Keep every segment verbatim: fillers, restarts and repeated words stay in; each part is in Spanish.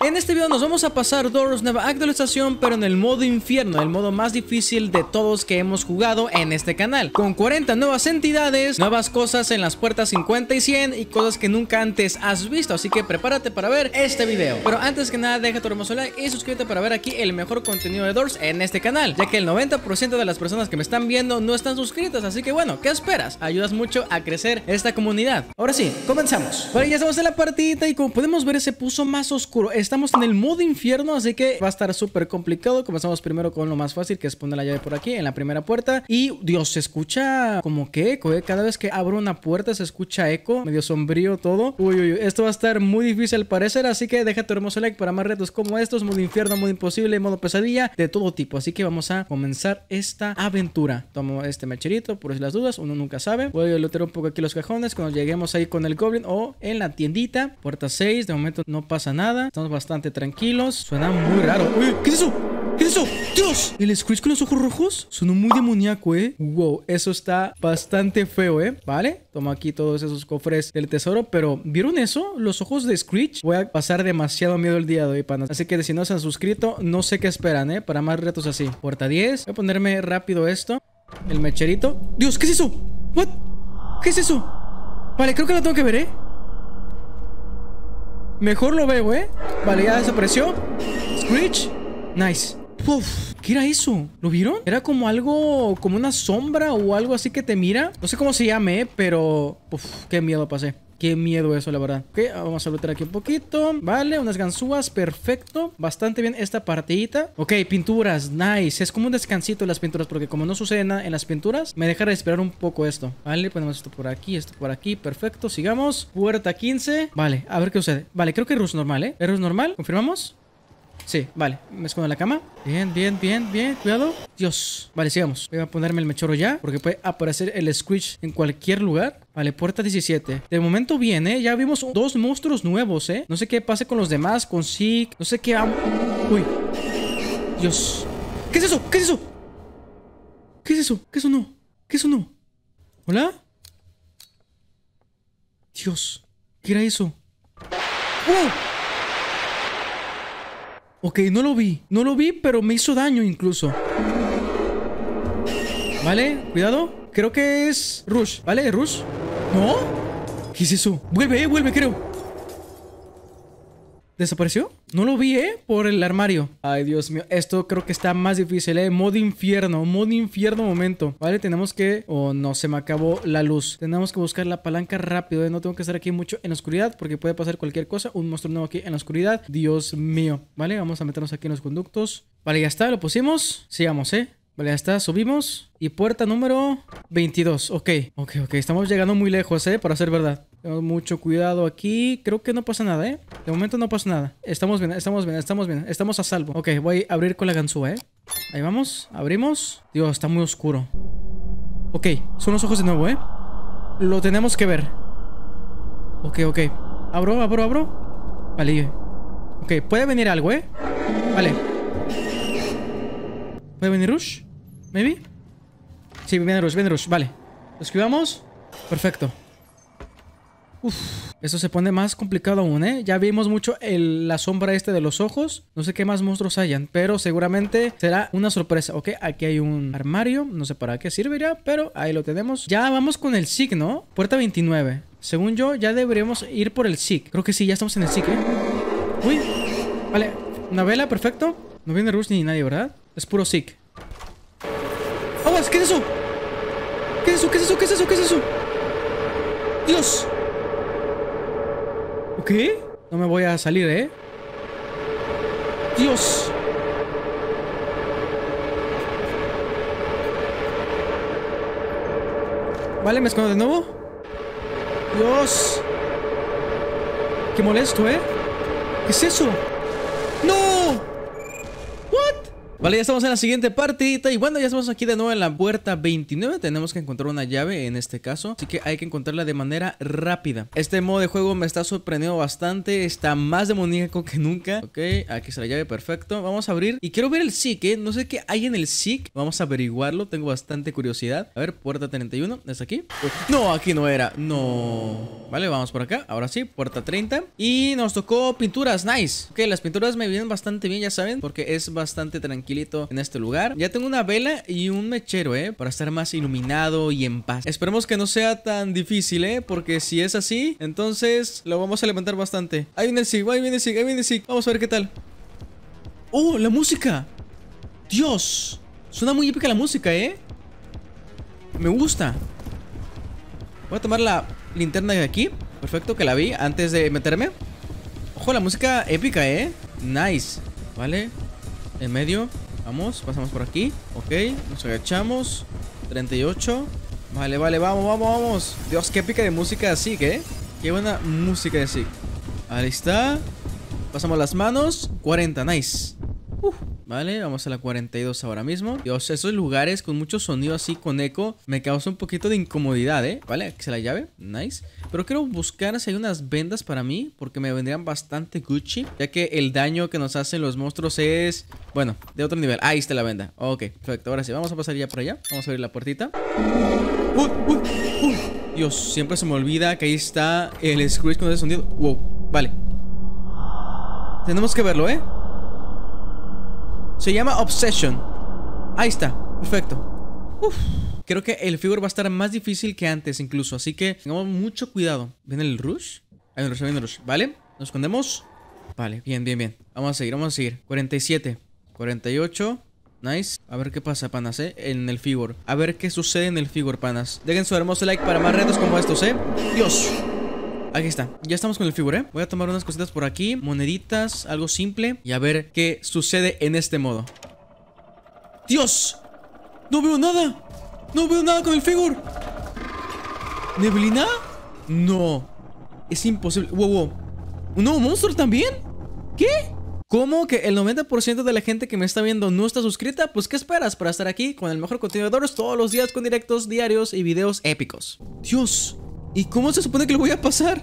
En este video nos vamos a pasar Doors nueva actualización, pero en el modo infierno, el modo más difícil de todos que hemos jugado en este canal, con cuarenta nuevas entidades, nuevas cosas en las puertas cincuenta y cien y cosas que nunca antes has visto, así que prepárate para ver este video. Pero antes que nada, deja tu hermoso like y suscríbete para ver aquí el mejor contenido de Doors en este canal, ya que el noventa por ciento de las personas que me están viendo no están suscritas, así que bueno, ¿qué esperas? Ayudas mucho a crecer esta comunidad. Ahora sí, comenzamos. Bueno, ya estamos en la partidita y como podemos ver se puso más oscuro. Estamos en el modo infierno, así que va a estar súper complicado. Comenzamos primero con lo más fácil, que es poner la llave por aquí en la primera puerta. Y Dios, se escucha como que eco, ¿eh? Cada vez que abro una puerta se escucha eco, medio sombrío todo. Uy, uy, uy, esto va a estar muy difícil al parecer, así que deja tu hermoso like para más retos como estos, modo infierno, modo imposible, modo pesadilla, de todo tipo. Así que vamos a comenzar esta aventura. Tomo este mecherito por si las dudas, uno nunca sabe. Voy a lootear un poco aquí los cajones cuando lleguemos ahí con el goblin o en la tiendita. Puerta seis, de momento no pasa nada, estamos bastante tranquilos. Suena muy raro. Uy, ¿qué es eso? ¿Qué es eso? ¡Dios! ¿El Screech con los ojos rojos? Sonó muy demoníaco, ¿eh? Wow, eso está bastante feo, ¿eh? Vale, tomo aquí todos esos cofres del tesoro, pero ¿vieron eso? Los ojos de Screech. Voy a pasar demasiado miedo el día de hoy, panas. Así que si no se han suscrito, no sé qué esperan, ¿eh? Para más retos así. Puerta diez. Voy a ponerme rápido esto. El mecherito. ¡Dios! ¿Qué es eso? ¿What? ¿Qué es eso? Vale, creo que lo tengo que ver, ¿eh? Mejor lo veo, ¿eh? Vale, ya desapareció. Screech. Nice. Uf, ¿qué era eso? ¿Lo vieron? Era como algo, como una sombra o algo así que te mira. No sé cómo se llame, ¿eh? Pero uf, qué miedo pasé. Qué miedo eso, la verdad. Ok, vamos a lootear aquí un poquito. Vale, unas ganzúas, perfecto. Bastante bien esta partidita. Ok, pinturas, nice. Es como un descansito en las pinturas, porque como no sucede nada en las pinturas, me deja respirar un poco esto. Vale, ponemos esto por aquí, esto por aquí, perfecto. Sigamos. Puerta quince. Vale, a ver qué sucede. Vale, creo que es rush normal, ¿eh? ¿Es rush normal? ¿Confirmamos? Sí, vale, me escondo en la cama. Bien, bien, bien, bien, cuidado. Dios, vale, sigamos. Voy a ponerme el mechoro ya, porque puede aparecer el Screech en cualquier lugar. Vale, puerta diecisiete. De momento bien, ¿eh? Ya vimos dos monstruos nuevos, ¿eh? No sé qué pase con los demás, con Zeke. No sé qué... Uy. Dios. ¿Qué es eso? ¿Qué es eso? ¿Qué es eso? ¿Qué es eso no? ¿Qué es eso no? ¿Hola? Dios. ¿Qué era eso? ¡Oh! Ok, no lo vi. No lo vi, pero me hizo daño incluso. Vale, cuidado. Creo que es Rush. ¿Vale? ¿Rush? ¿No? ¿Qué es eso? Vuelve, eh, vuelve, creo. ¿Desapareció? No lo vi, eh, por el armario. Ay, Dios mío, esto creo que está más difícil, eh. Modo infierno, modo infierno momento. Vale, tenemos que... Oh, no, se me acabó la luz. Tenemos que buscar la palanca rápido, eh. No tengo que estar aquí mucho en la oscuridad, porque puede pasar cualquier cosa. Un monstruo nuevo aquí en la oscuridad. Dios mío. Vale, vamos a meternos aquí en los conductos. Vale, ya está, lo pusimos. Sigamos, eh. Vale, ya está, subimos. Y puerta número veintidós. Ok, ok, ok. Estamos llegando muy lejos, eh, para ser verdad. Tenemos mucho cuidado aquí. Creo que no pasa nada, ¿eh? De momento no pasa nada. Estamos bien, estamos bien, estamos bien. Estamos a salvo. Ok, voy a abrir con la ganzúa, ¿eh? Ahí vamos. Abrimos. Dios, está muy oscuro. Ok, son los ojos de nuevo, ¿eh? Lo tenemos que ver. Ok, ok. Abro, abro, abro. Vale. Ok, puede venir algo, ¿eh? Vale. ¿Puede venir Rush? ¿Maybe? Sí, viene Rush, viene Rush. Vale. Lo esquivamos. Perfecto. Uf, eso se pone más complicado aún, ¿eh? Ya vimos mucho el, la sombra este de los ojos. No sé qué más monstruos hayan, pero seguramente será una sorpresa. Ok, aquí hay un armario. No sé para qué servirá, pero ahí lo tenemos. Ya vamos con el Zeke, ¿no? Puerta veintinueve. Según yo, ya deberíamos ir por el Zeke. Creo que sí, ya estamos en el Zeke, ¿eh? Uy, vale. Una vela, perfecto. No viene Rush ni nadie, ¿verdad? Es puro Zeke. ¡Aguas! ¿Qué es eso? ¿Qué es eso? ¿Qué es eso? ¿Qué es eso? ¿Qué es eso? ¡Dios! ¿Ok? No me voy a salir, ¿eh? ¡Dios! Vale, me escondo de nuevo. ¡Dios! ¡Qué molesto, eh! ¿Qué es eso? ¡No! ¿What? Vale, ya estamos en la siguiente partidita. Y bueno, ya estamos aquí de nuevo en la puerta veintinueve. Tenemos que encontrar una llave en este caso, así que hay que encontrarla de manera rápida. Este modo de juego me está sorprendiendo bastante. Está más demoníaco que nunca. Ok, aquí está la llave, perfecto. Vamos a abrir. Y quiero ver el S I C, ¿eh? No sé qué hay en el S I C. Vamos a averiguarlo, tengo bastante curiosidad. A ver, puerta treinta y uno, ¿es aquí? No, aquí no era, no. Vale, vamos por acá, ahora sí, puerta treinta. Y nos tocó pinturas, nice. Ok, las pinturas me vienen bastante bien, ya saben, porque es bastante tranquilito en este lugar. Ya tengo una vela y un mechero, eh, para estar más iluminado y en paz. Esperemos que no sea tan difícil, eh, porque si es así, entonces lo vamos a levantar bastante. Ahí viene el S I C, ahí viene el S I C, ahí viene el S I C. Vamos a ver qué tal. ¡Oh, la música! ¡Dios! Suena muy épica la música, ¿eh? Me gusta. Voy a tomar la linterna de aquí. Perfecto, que la vi antes de meterme. Ojo, la música épica, ¿eh? Nice. Vale. En medio. Vamos, pasamos por aquí. Ok, nos agachamos. treinta y ocho. Vale, vale, vamos, vamos, vamos. Dios, qué épica de música así, ¿eh? Qué buena música de así. Ahí está. Pasamos las manos. cuarenta, nice. Uf. Vale, vamos a la cuarenta y dos ahora mismo. Dios, esos lugares con mucho sonido así, con eco, me causa un poquito de incomodidad, ¿eh? Vale, aquí está la llave, nice. Pero quiero buscar si hay unas vendas para mí, porque me vendrían bastante Gucci, ya que el daño que nos hacen los monstruos es, bueno, de otro nivel. Ahí está la venda, ok, perfecto. Ahora sí, vamos a pasar ya por allá. Vamos a abrir la puertita. Uy, uy, uy. Dios, siempre se me olvida que ahí está el Screech con ese sonido. Wow, vale. Tenemos que verlo, ¿eh? Se llama Obsession. Ahí está, perfecto. Uf. Creo que el figure va a estar más difícil que antes incluso, así que tengamos mucho cuidado. ¿Viene el rush? Ahí viene el rush, viene el rush. Vale, nos escondemos. Vale, bien, bien, bien. Vamos a seguir, vamos a seguir. cuarenta y siete, cuarenta y ocho. Nice. A ver qué pasa, panas, eh, en el figure. A ver qué sucede en el figure, panas. Dejen su hermoso like para más retos como estos, eh. Dios. Aquí está, ya estamos con el figure, ¿eh? Voy a tomar unas cositas por aquí, moneditas, algo simple, y a ver qué sucede en este modo. ¡Dios! ¡No veo nada! ¡No veo nada con el figure! ¿Neblina? No. Es imposible. ¡Wow, wow! ¿Un nuevo monstruo también? ¿Qué? ¿Cómo que el noventa por ciento de la gente que me está viendo no está suscrita? Pues ¿qué esperas para estar aquí con el mejor contenido todos los días con directos diarios y videos épicos? ¡Dios! ¿Y cómo se supone que lo voy a pasar?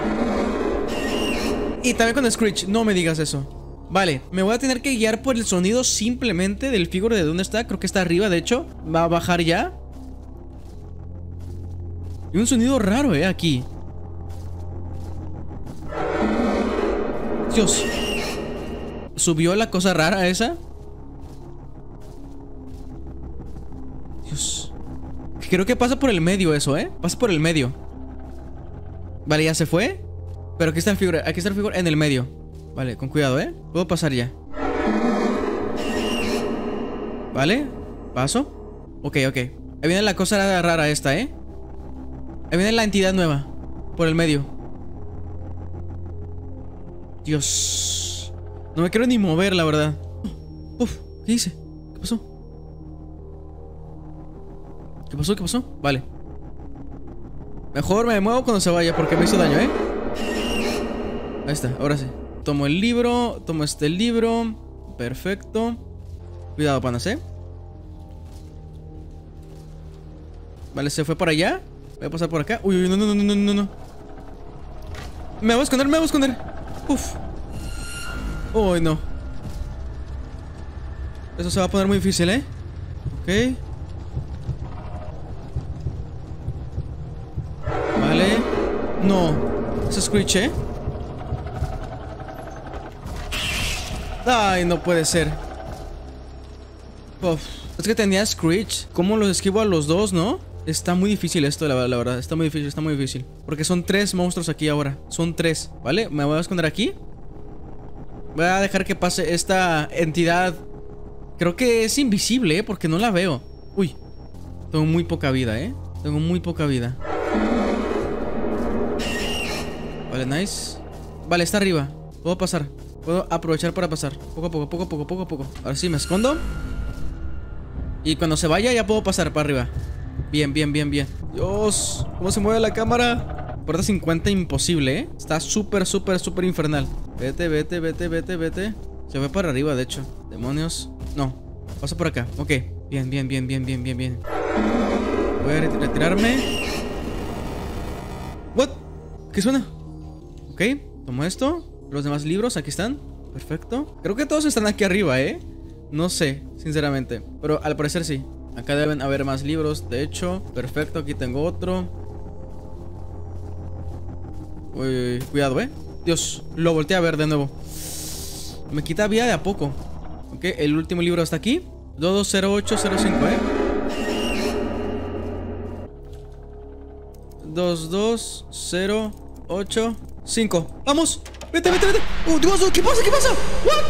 Y también con Screech, no me digas eso. Vale, me voy a tener que guiar por el sonido simplemente del figure de dónde está. Creo que está arriba, de hecho. Va a bajar ya. Y un sonido raro, eh, aquí. Dios. ¿Subió la cosa rara esa? Dios. Creo que pasa por el medio eso, eh. Pasa por el medio. Vale, ya se fue. Pero aquí está el figure, aquí está el figure en el medio. Vale, con cuidado, ¿eh? Puedo pasar ya. Vale, paso. Ok, ok. Ahí viene la cosa rara esta, ¿eh? Ahí viene la entidad nueva. Por el medio. Dios. No me quiero ni mover, la verdad. Uf, ¿qué hice? ¿Qué pasó? ¿Qué pasó? ¿Qué pasó? Vale. Mejor me muevo cuando se vaya porque me hizo daño, ¿eh? Ahí está, ahora sí. Tomo el libro, tomo este libro. Perfecto. Cuidado, panas, ¿eh? Vale, se fue para allá. Voy a pasar por acá. Uy, uy, no, no, no, no, no, no. Me voy a esconder, me voy a esconder. Uf. Uy, no. Eso se va a poner muy difícil, ¿eh? Ok. Vale. No. Es Screech, ¿eh? Ay, no puede ser. Uf. Es que tenía Screech. ¿Cómo los esquivo a los dos, no? Está muy difícil esto, la, la verdad. Está muy difícil, está muy difícil. Porque son tres monstruos aquí ahora. Son tres, ¿vale? Me voy a esconder aquí. Voy a dejar que pase esta entidad. Creo que es invisible, ¿eh? Porque no la veo. Uy. Tengo muy poca vida, ¿eh? Tengo muy poca vida. Vale, nice. Vale, está arriba. Puedo pasar. Puedo aprovechar para pasar. Poco a poco, poco a poco, poco a poco. Ahora sí, me escondo. Y cuando se vaya ya puedo pasar para arriba. Bien, bien, bien, bien. Dios, ¿cómo se mueve la cámara? Puerta cincuenta imposible, ¿eh? Está súper, súper, súper infernal. Vete, vete, vete, vete, vete. Se fue para arriba, de hecho. Demonios. No. Paso por acá. Ok. Bien, bien, bien, bien, bien, bien, bien. Voy a retirarme. What? ¿Qué suena? Ok. Tomo esto. Los demás libros aquí están. Perfecto. Creo que todos están aquí arriba, ¿eh? No sé, sinceramente. Pero al parecer sí. Acá deben haber más libros, de hecho. Perfecto, aquí tengo otro. Uy, cuidado, ¿eh? Dios, lo volteé a ver de nuevo. Me quita vida de a poco. Ok, el último libro está aquí. dos dos cero ocho cero cinco, ¿eh? dos dos cero ocho cinco. ¡Vamos! ¡Vete, vete, vete! ¡Oh, Dios! ¿Qué pasa? ¿Qué pasa? ¿What?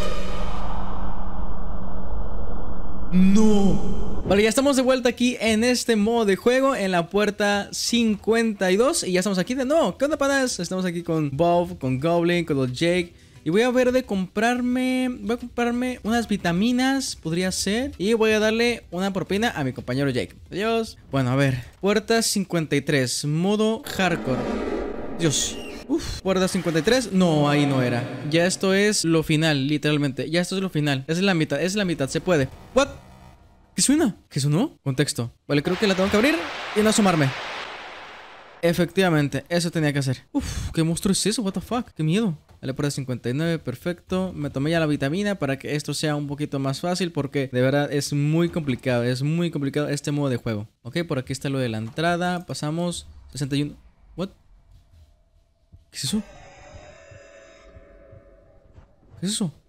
¡No! Vale, ya estamos de vuelta aquí en este modo de juego, en la puerta cincuenta y dos. Y ya estamos aquí de nuevo. ¿Qué onda, panas? Estamos aquí con Bob, con Goblin, con los Jake. Y voy a ver de comprarme... Voy a comprarme unas vitaminas, podría ser. Y voy a darle una propina a mi compañero Jake. Adiós. Bueno, a ver. Puerta cincuenta y tres, modo hardcore. Dios. Uf, puerta cincuenta y tres. No, ahí no era. Ya esto es lo final, literalmente. Ya esto es lo final. Esa es la mitad, esa es la mitad, se puede. ¿What? ¿Qué suena? ¿Qué sonó? Contexto. Vale, creo que la tengo que abrir y no asomarme. Efectivamente, eso tenía que hacer. Uf, ¿qué monstruo es eso? What the fuck, qué miedo. Vale, puerta cincuenta y nueve, perfecto. Me tomé ya la vitamina para que esto sea un poquito más fácil, porque de verdad es muy complicado. Es muy complicado este modo de juego. Ok, por aquí está lo de la entrada. Pasamos sesenta y uno. What? ¿Qué es eso? ¿Qué es eso?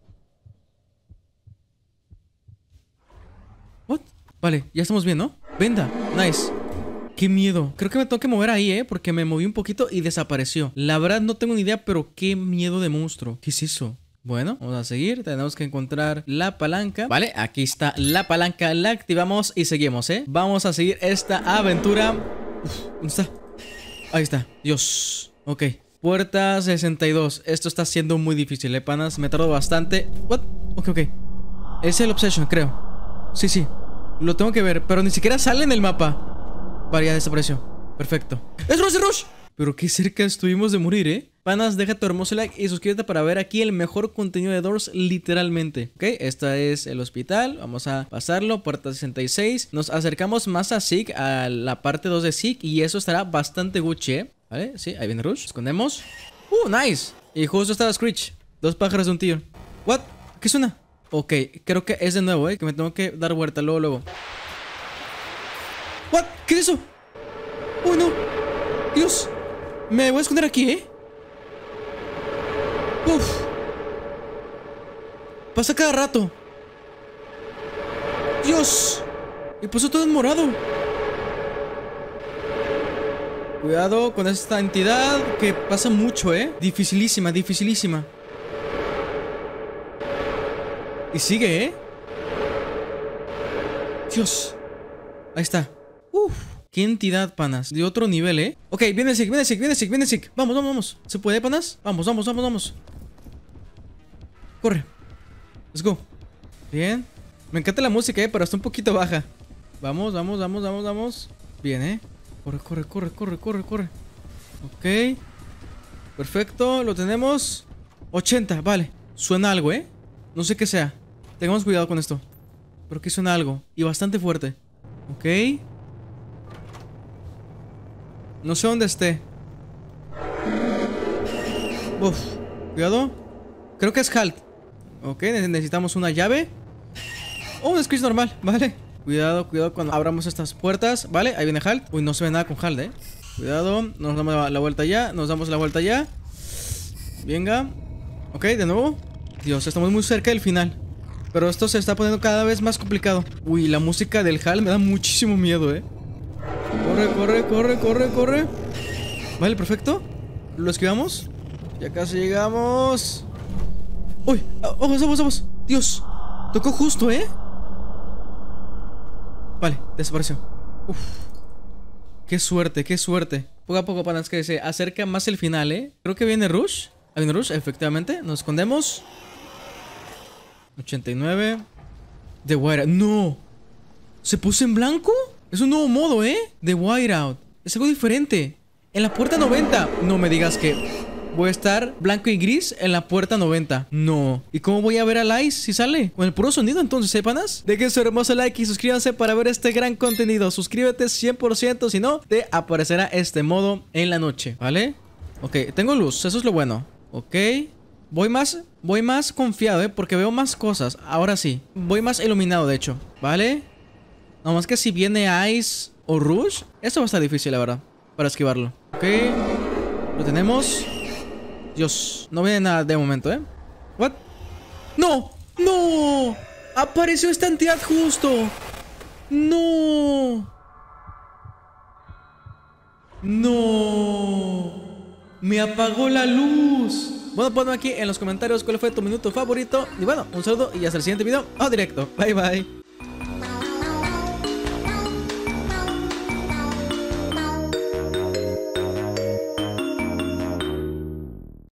What? Vale, ya estamos bien, ¿no? Venda, nice. Qué miedo. Creo que me tengo que mover ahí, ¿eh? Porque me moví un poquito y desapareció. La verdad no tengo ni idea, pero qué miedo de monstruo. ¿Qué es eso? Bueno, vamos a seguir. Tenemos que encontrar la palanca. Vale, aquí está la palanca. La activamos y seguimos, ¿eh? Vamos a seguir esta aventura. Uf, ¿dónde está? Ahí está. Dios. Ok. Puerta sesenta y dos. Esto está siendo muy difícil, ¿eh, panas? Me tardó bastante. What? Ok, ok. Es el Obsession, creo. Sí, sí. Lo tengo que ver, pero ni siquiera sale en el mapa. Vale, ya desapareció. Perfecto. ¡Es Rush, es Rush! Pero qué cerca estuvimos de morir, ¿eh? Panas, deja tu hermoso like y suscríbete para ver aquí el mejor contenido de Doors, literalmente. Ok, este es el hospital. Vamos a pasarlo. Puerta sesenta y seis. Nos acercamos más a Zeke, a la parte dos de Zeke, y eso estará bastante Gucci, ¿eh? Vale, sí, ahí viene Rush. Escondemos. ¡Uh, nice! Y justo estaba Screech. Dos pájaros de un tiro. ¿What? ¿Qué suena? Ok, creo que es de nuevo, ¿eh? Que me tengo que dar vuelta luego, luego. ¿What? ¿Qué es eso? ¡Uy, no! ¡Dios! Me voy a esconder aquí, ¿eh? ¡Uf! Pasa cada rato. ¡Dios! Y pasó todo en morado. Cuidado con esta entidad que pasa mucho, ¿eh? Dificilísima, dificilísima. Y sigue, ¿eh? Dios. Ahí está. Uf, qué entidad, panas. De otro nivel, ¿eh? Ok, viene Zeke, viene Zeke, viene Zeke, viene Zeke. Vamos, vamos, vamos. ¿Se puede, panas? Vamos, vamos, vamos, vamos. Corre. Let's go. Bien. Me encanta la música, ¿eh? Pero está un poquito baja. Vamos, vamos, vamos, vamos, vamos. Bien, ¿eh? Corre, corre, corre, corre, corre, corre. Ok. Perfecto, lo tenemos. ochenta, vale. Suena algo, ¿eh? No sé qué sea. Tengamos cuidado con esto. Pero que suena algo. Y bastante fuerte. Ok. No sé dónde esté. Uf, cuidado. Creo que es Halt. Ok, necesitamos una llave. Oh, un Screech normal, vale. Cuidado, cuidado cuando abramos estas puertas. Vale, ahí viene Halt. Uy, no se ve nada con Halt, eh. Cuidado, nos damos la vuelta ya. Nos damos la vuelta ya. Venga. Ok, de nuevo. Dios, estamos muy cerca del final. Pero esto se está poniendo cada vez más complicado. Uy, la música del Halt me da muchísimo miedo, eh. Corre, corre, corre, corre, corre. Vale, perfecto. Lo esquivamos. Ya casi llegamos. Uy, vamos, vamos, vamos. Dios, tocó justo, ¿eh? Vale, desapareció. Uf. Qué suerte, qué suerte. Poco a poco, panas, que se acerca más el final, ¿eh? Creo que viene Rush. Ahí viene Rush, efectivamente. Nos escondemos. ochenta y nueve. The Whiteout. No. ¿Se puso en blanco? Es un nuevo modo, ¿eh? The Whiteout. Es algo diferente. En la puerta noventa. No me digas que... voy a estar blanco y gris en la puerta noventa. No. ¿Y cómo voy a ver al Ice si sale? Con el puro sonido entonces, ¿eh, panas? Dejen su hermoso like y suscríbanse para ver este gran contenido. Suscríbete cien por ciento, si no, te aparecerá este modo en la noche, ¿vale? Ok, tengo luz, eso es lo bueno. Ok. Voy más, voy más confiado, ¿eh? Porque veo más cosas. Ahora sí. Voy más iluminado, de hecho. ¿Vale? Nada más que si viene Ice o Rush, esto va a estar difícil, la verdad, para esquivarlo. Ok. Lo tenemos. Dios, no viene nada de momento, ¿eh? ¿What? ¡No! ¡No! Apareció esta entidad justo. ¡No! ¡No! Me apagó la luz. Bueno, ponme aquí en los comentarios cuál fue tu minuto favorito. Y bueno, un saludo y hasta el siguiente video o directo. Bye bye.